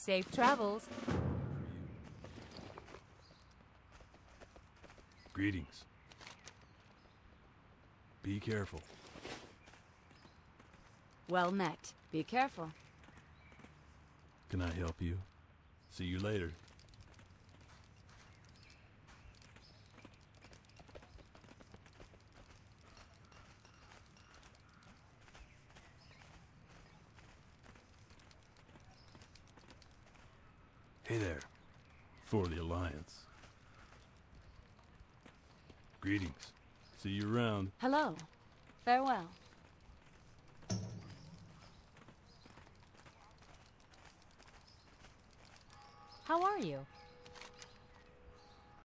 Safe travels. Greetings. Be careful. Well met. Be careful. Can I help you? See you later. Hey there. For the Alliance. Greetings. See you around. Hello. Farewell. How are you?